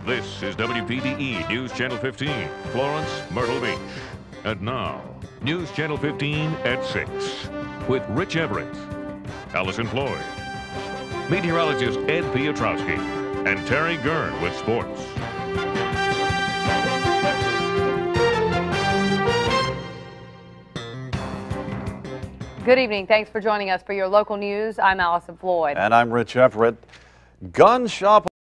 This is WPDE News Channel 15, Florence, Myrtle Beach. And now, News Channel 15 at 6, with Rich Everitt, Allyson Floyd, meteorologist Ed Piotrowski, and Terry Gurn with sports. Good evening. Thanks for joining us for your local news. I'm Allyson Floyd. And I'm Rich Everitt. Gun shop